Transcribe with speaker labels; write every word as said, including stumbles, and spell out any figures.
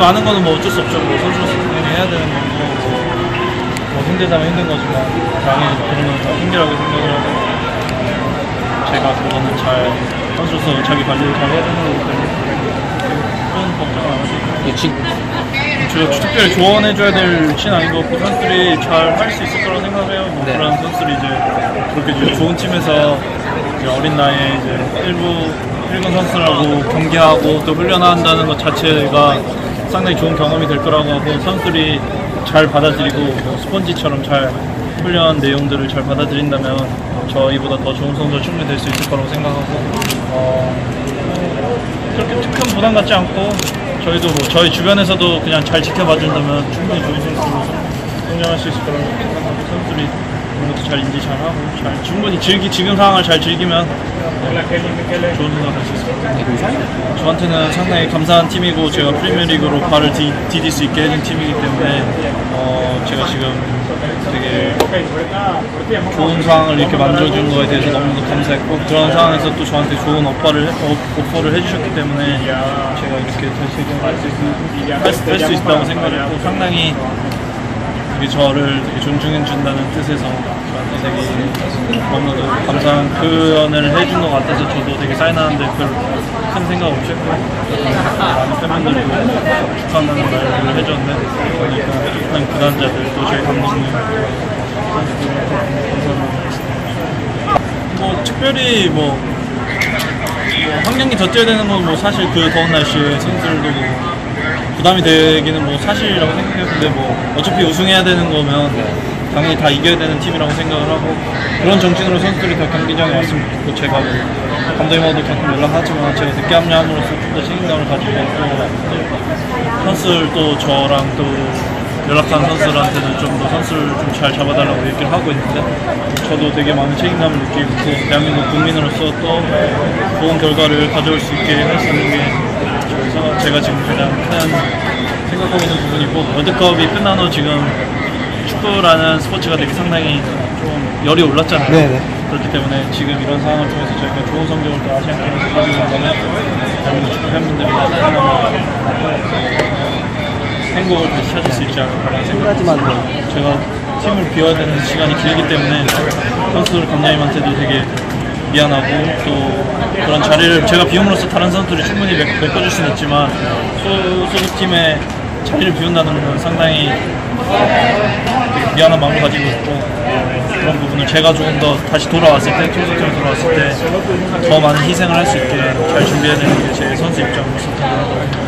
Speaker 1: 많은 거는 뭐 어쩔 수 없죠. 뭐 선수로서 당연히 해야 되는 거고 뭐 힘들다면 힘든 거지만 당연히 그런 건 다 힘들하게 생각을 하고 제가 그거는 잘 선수로서 자기 관리를 잘 해야 되는 거기 때문에 그런 걱정은 안 하고 저 특별히 조언해줘야 될 친 아닌 것 같고 선수들이 잘 할 수 있을 거라고 생각해요. 뭐 네. 그런 선수들이 이제 그렇게 이제 좋은 팀에서 이제 어린 나이에 이제 일부 일군 선수라고 경기하고 또 훈련한다는 것 자체가 상당히 좋은 경험이 될 거라고 하고 선수들이 잘 받아들이고 뭐 스펀지처럼 잘 훈련 내용들을 잘 받아들인다면 저희보다 더 좋은 선수가 충분히 될 수 있을 거라고 생각하고 어, 그렇게 큰 부담 갖지 않고 저희도 뭐 저희 주변에서도 그냥 잘 지켜봐 준다면 충분히 좋은 선수로 성장할 수 있을 거라고 생각하고 선수들이 그런 것도 잘 인지 잘하고 잘 충분히 즐기 지금 상황을 잘 즐기면 좋은 생각 할 수 있을 것 같아요. 저한테는 상당히 감사한 팀이고 제가 프리미어리그로 발을 디, 디딜 수 있게 해준 팀이기 때문에 어, 제가 지금 되게 좋은 상황을 이렇게 만들어준 거에 대해서 너무도 감사했고 그런 상황에서 또 저한테 좋은 오퍼를, 어, 오퍼를 해주셨기 때문에 제가 이렇게 다시 할 수 있다고 생각했고 상당히 저를 되게 존중해준다는 뜻에서 저한테 되게 너무나도 감사한 표현을 해준 것 같아서 저도 되게 사인하는데 별 큰 생각 없이 했고 많은 팬분들이 축하한다는 말을 해줬는데 그러니까 한 구단자들 또 저희 감독님 뭐 특별히 뭐, 뭐 한 경기 더 뛰어야 되는 건 뭐 사실 그 더운 날씨에 선수들도 뭐 부담이 되기는 뭐 사실이라고 생각해요. 근데 뭐 어차피 우승해야 되는 거면 당연히 다 이겨야 되는 팀이라고 생각을 하고 그런 정신으로 선수들이 다 경기장에 왔으면 좋겠고 제가 뭐 감독님하고도 가끔 연락하지만 제가 늦게 합류함으로써 좀 더 책임감을 가지고 또 선수들도 저랑 또 연락한 선수들한테는 좀 더 선수를 좀 잘 잡아달라고 얘기를 하고 있는데 저도 되게 많은 책임감을 느끼고 또 대한민국 국민으로서 또 좋은 결과를 가져올 수 있게 할 수 있는 게 그래서 제가 지금 가장 큰 생각하고 있는 부분이고 월드컵이 끝난 후 지금 축구라는 스포츠가 되게 상당히 좀 열이 올랐잖아요. 네네. 그렇기 때문에 지금 이런 상황을 통해서 저희가 좋은 성적을 또 아시안 게임에서 가지고 간다면 대한민국 축구 팬분들이 행복을 다시 찾을 수 있지 않을까라는 생각입니다. 제가 팀을 비워야 되는 시간이 길기 때문에 선수들 감독님한테도 되게 미안하고 또 그런 자리를 제가 비움으로써 다른 선수들이 충분히 메꿔줄 수는 있지만 소, 소속팀에 자리를 비운다는 건 상당히 되게 미안한 마음을 가지고 있고 그런 부분을 제가 조금 더 다시 돌아왔을 때 소속팀에 돌아왔을 때 더 많은 희생을 할 수 있게 잘 준비해야 되는 게 제 선수 입장으로서